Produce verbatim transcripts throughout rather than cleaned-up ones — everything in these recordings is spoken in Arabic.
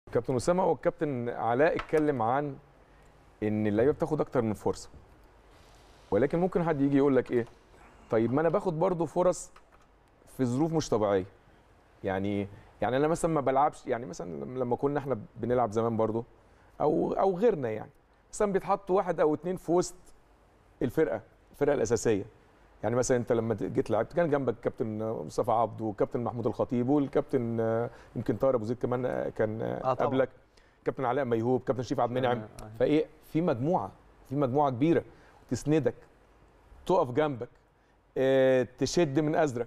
كابتن اسامه والكابتن علاء اتكلم عن ان اللعيبه بتاخد اكتر من فرصه، ولكن ممكن حد يجي يقول لك ايه، طيب ما انا باخد برضو فرص في ظروف مش طبيعيه. يعني يعني انا مثلا ما بلعبش، يعني مثلا لما كنا احنا بنلعب زمان برضو او او غيرنا، يعني مثلا بيتحط واحد او اتنين في وسط الفرقه الفرقه الاساسيه. يعني مثلا انت لما جيت لعبت كان جنبك كابتن مصطفى عبده وكابتن محمود الخطيب والكابتن يمكن طاهر ابو زيد كمان كان آه قبلك، كابتن علاء ميهوب، كابتن شريف عبد المنعم. فايه في مجموعه في مجموعه كبيره تسندك، تقف جنبك، اه تشد من ازرك.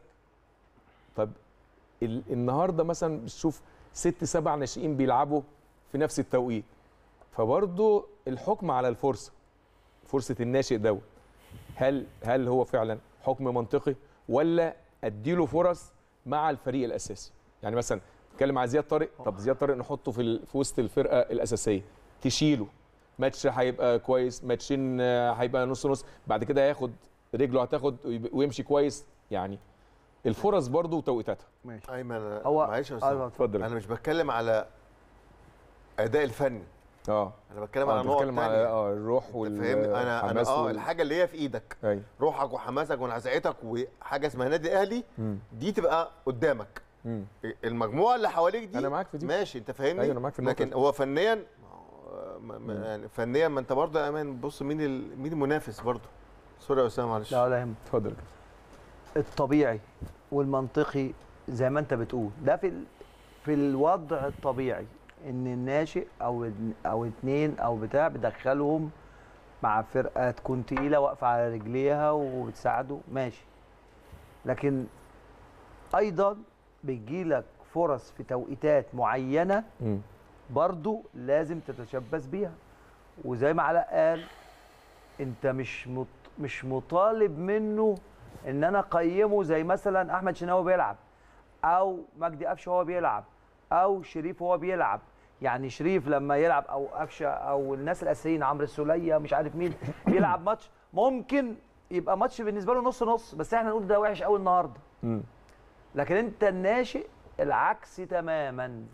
طب النهارده مثلا بتشوف ست سبع ناشئين بيلعبوا في نفس التوقيت، فبرضه الحكم على الفرصه، فرصه الناشئ دوت، هل هل هو فعلا حكم منطقي ولا اديله فرص مع الفريق الاساسي؟ يعني مثلا نتكلم على زياد طارق، طب زياد طارق نحطه في في وسط الفرقه الاساسيه، تشيله ماتش هيبقى كويس، ماتشين هيبقى نص نص، بعد كده هياخد رجله هتاخد ويمشي كويس. يعني الفرص برضه وتوقيتاتها. ماشي ايمن، هو معلش يا استاذ اتفضل. انا مش بتكلم على اداء الفني، اه انا بتكلم على نقط ثانيه، على اه الروح والحماس. انا انا اه وال... الحاجه اللي هي في ايدك، أي. روحك وحماسك ونزعتك وحاجه اسمها نادي اهلي، دي تبقى قدامك. مم. المجموعه اللي حواليك دي انا معاك في دي، ماشي انت فاهمني. ايوه انا معاك في لكن دي. هو فنيا يعني فنيا ما انت برضه يا امان بص مين ال... مين المنافس برضه. سوري يا اسامه معلش. لا ولا يهمك، اتفضل. الطبيعي والمنطقي زي ما انت بتقول ده في ال... في الوضع الطبيعي ان الناشئ او او اتنين او بتاع بدخلهم مع فرقه تكون تقيله واقفه على رجليها وبتساعده ماشي، لكن ايضا بتجيلك فرص في توقيتات معينه برضو لازم تتشبث بيها. وزي ما علاء قال انت مش مط... مش مطالب منه ان انا اقيمه زي مثلا احمد شناوي بيلعب او مجدي قفشه هو بيلعب او شريف هو بيلعب. يعني شريف لما يلعب او قفشه او الناس الاساسيين عمرو السوليه مش عارف مين بيلعب ماتش ممكن يبقى ماتش بالنسبه له نص نص، بس احنا نقول ده وحش قوي النهارده. لكن انت الناشئ العكس تماما،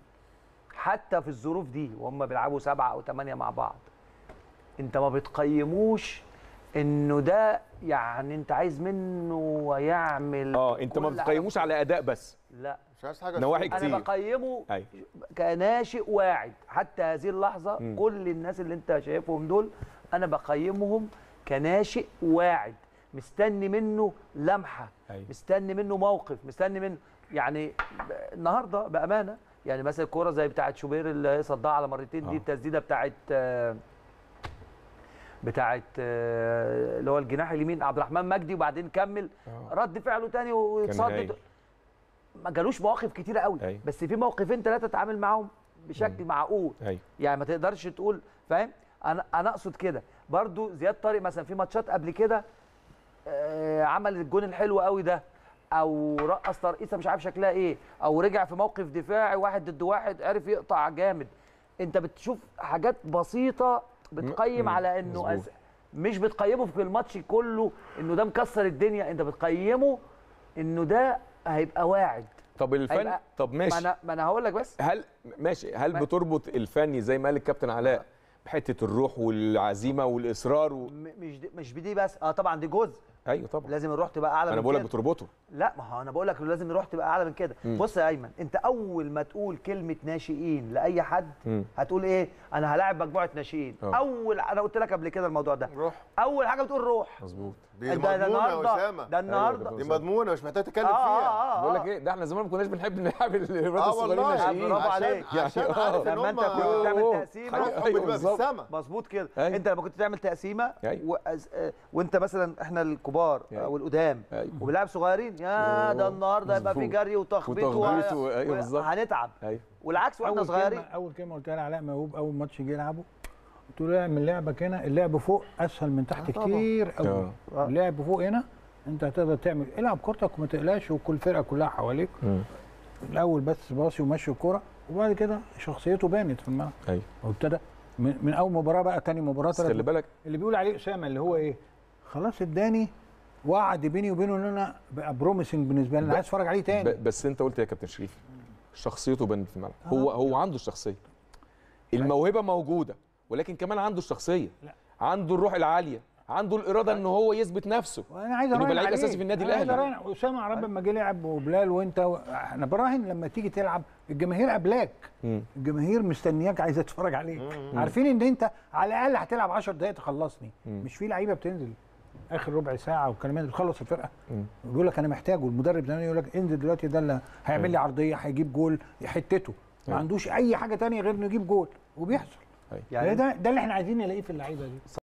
حتى في الظروف دي وهم بيلعبوا سبعه او ثمانيه مع بعض انت ما بتقيموش انه ده يعني انت عايز منه يعمل اه انت ما بتقيموش على اداء بس، لا مش عايز حاجه نواحي كتير. انا بقيمه أي. كناشئ واعد حتى هذه اللحظه. م. كل الناس اللي انت شايفهم دول انا بقيمهم كناشئ واعد، مستني منه لمحه، أي. مستني منه موقف، مستني منه يعني النهارده بامانه. يعني مثلا الكوره زي بتاعه شوبير اللي صدها على مرتين آه. دي التسديده بتاعه بتاعه اللي هو الجناح اليمين عبد الرحمن مجدي وبعدين كمل آه. رد فعله تاني واتصدد. ما جالوش مواقف كتيره قوي، أي. بس في موقفين ثلاثه اتعامل معاهم بشكل مم. معقول، أي. يعني ما تقدرش تقول فاهم. انا انا اقصد كده برضو. زياد طارق مثلا في ماتشات قبل كده آه عمل الجون الحلو قوي ده، او رقص ترقيصه مش عارف شكلها ايه، او رجع في موقف دفاعي واحد ضد واحد عرف يقطع جامد. انت بتشوف حاجات بسيطه بتقيم م- على انه أز... مش بتقيمه في الماتش كله انه ده مكسر الدنيا، انت بتقيمه انه ده هيبقى واعد. طب الفن طب ماشي، ما انا ما انا هقول لك بس هل ماشي هل ما... بتربط الفني زي ما قال الكابتن علاء بحته الروح والعزيمه والاصرار و... مش دي مش بدي بس اه طبعا دي جزء. ايوه طبعا لازم الروح تبقى اعلى من كده. انا بقول لك بتربطه. لا ما هو انا بقول لك لازم الروح تبقى اعلى من كده. بص يا ايمن، انت اول ما تقول كلمه ناشئين لاي حد م. هتقول ايه؟ انا هلاعب مجموعه ناشئين. اول انا قلت لك قبل كده الموضوع ده روح. اول حاجه بتقول روح. مظبوط. دي مضمونه يا اسامه، ده النهارده دي مضمونه مش محتاج تتكلم آه فيها. آه آه بقول لك ايه، ده احنا زمان ما كناش بنحب نلعب الولاد آه الصغيرين ناشئين. برافو عليك. عشان عارف ان لما انت كنت تعمل تقسيمه بتبقى في السما. مظبوط كده. انت لما كنت تعمل تقسيمه وانت مثلا احنا الكبار او القدام وبنلعب صغيرين، يا ده النهارده يبقى في جري وتخبيط وهنتعب، والعكس واحنا صغيرين. اول كلمه قلتها لعلاء موهوب اول ماتش جه يلعبه، قلت له اعمل لعبك هنا، اللعب فوق اسهل من تحت كتير قوي. اللعب فوق هنا انت هتقدر تعمل، العب كورتك وما تقلقش وكل فرقه كلها حواليك. م. الاول بس باصي ومشي الكوره، وبعد كده شخصيته بانت في الملعب. ايوه وابتدى من, من اول مباراه بقى تاني مباراه خلي بالك اللي بيقول عليه اسامه اللي هو ايه، خلاص اداني وعد بيني وبينه ان انا بقى بروميسنج بالنسبه لي، انا عايز اتفرج عليه تاني. بس انت قلت يا كابتن شريف شخصيته بانت في الملعب. آه. هو هو عنده الشخصيه، الموهبه موجوده، ولكن كمان عنده الشخصيه، عنده الروح العاليه، عنده الاراده ان هو يثبت نفسه. وانا عايز اراهن يبقى لعيب اساسي في النادي الاهلي. اسامه عرب لما جه لعب وبلال وانت و... انا براهن لما تيجي تلعب الجماهير قبلاك، الجماهير مستنياك عايزه تتفرج عليك، مم. عارفين ان انت على الاقل هتلعب عشر دقائق تخلصني. مم. مش في لعيبه بتنزل اخر ربع ساعه والكلام ده بتخلص الفرقه، بيقول لك انا محتاجه، المدرب ده يقول لك انزل دلوقتي، ده اللي هيعمل لي عرضيه هيجيب جول حتته، ما عندوش اي حاجه ثانيه غير انه يجيب جول وبيحصل. يعني ده ده اللي احنا عايزين نلاقيه في اللعيبه دي.